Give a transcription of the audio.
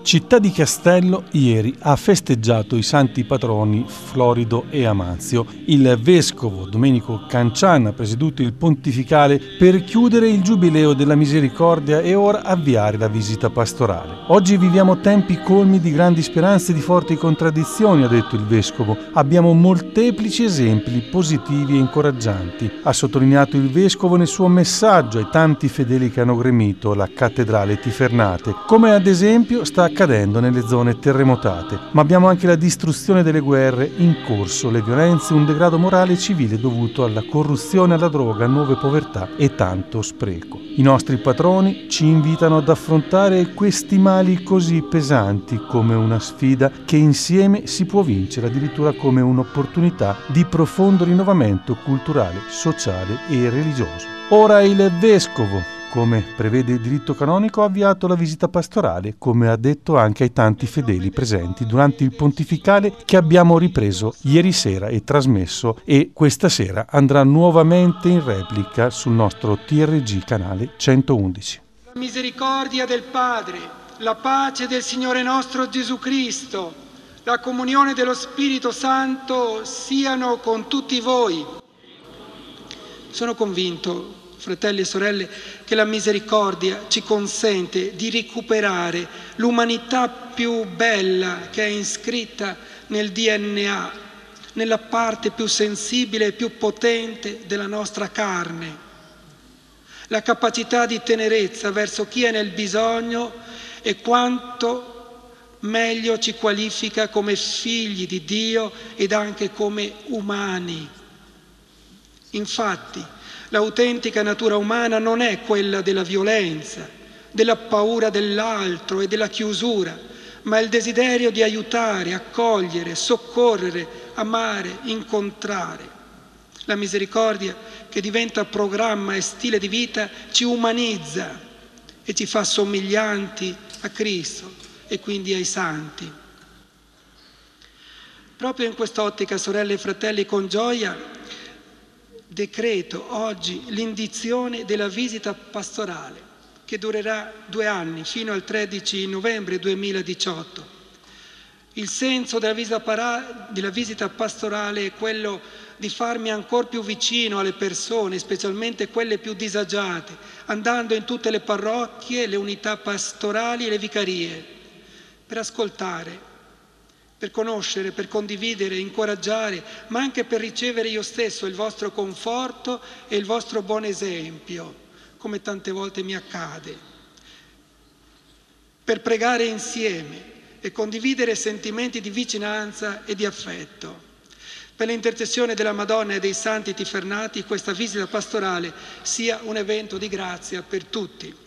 Città di Castello ieri ha festeggiato i santi patroni Florido e Amanzio. Il vescovo Domenico Cancian ha presieduto il pontificale per chiudere il giubileo della misericordia e ora avviare la visita pastorale. Oggi viviamo tempi colmi di grandi speranze e di forti contraddizioni, ha detto il vescovo. Abbiamo molteplici esempi positivi e incoraggianti, ha sottolineato il vescovo nel suo messaggio ai tanti fedeli che hanno gremito la cattedrale Tifernate, come ad esempio sta accadendo nelle zone terremotate. Ma abbiamo anche la distruzione delle guerre in corso, le violenze, un degrado morale e civile dovuto alla corruzione, alla droga, nuove povertà e tanto spreco. I nostri patroni ci invitano ad affrontare questi mali così pesanti come una sfida che insieme si può vincere, addirittura come un'opportunità di profondo rinnovamento culturale, sociale e religioso. Ora il vescovo, come prevede il diritto canonico, ha avviato la visita pastorale, come ha detto anche ai tanti fedeli presenti durante il pontificale che abbiamo ripreso ieri sera e trasmesso, e questa sera andrà nuovamente in replica sul nostro TRG canale 111. La misericordia del Padre, la pace del Signore nostro Gesù Cristo, la comunione dello Spirito Santo siano con tutti voi. Sono convinto, fratelli e sorelle, che la misericordia ci consente di recuperare l'umanità più bella che è iscritta nel DNA, nella parte più sensibile e più potente della nostra carne. La capacità di tenerezza verso chi è nel bisogno e quanto meglio ci qualifica come figli di Dio ed anche come umani. Infatti, l'autentica natura umana non è quella della violenza, della paura dell'altro e della chiusura, ma il desiderio di aiutare, accogliere, soccorrere, amare, incontrare. La misericordia, che diventa programma e stile di vita, ci umanizza e ci fa somiglianti a Cristo e quindi ai santi. Proprio in quest'ottica, sorelle e fratelli, con gioia decreto oggi l'indizione della visita pastorale che durerà 2 anni, fino al 13 novembre 2018. Il senso della visita pastorale è quello di farmi ancora più vicino alle persone, specialmente quelle più disagiate, andando in tutte le parrocchie, le unità pastorali e le vicarie, per ascoltare, per conoscere, per condividere, incoraggiare, ma anche per ricevere io stesso il vostro conforto e il vostro buon esempio, come tante volte mi accade, per pregare insieme e condividere sentimenti di vicinanza e di affetto. Per l'intercessione della Madonna e dei Santi Tifernati, questa visita pastorale sia un evento di grazia per tutti.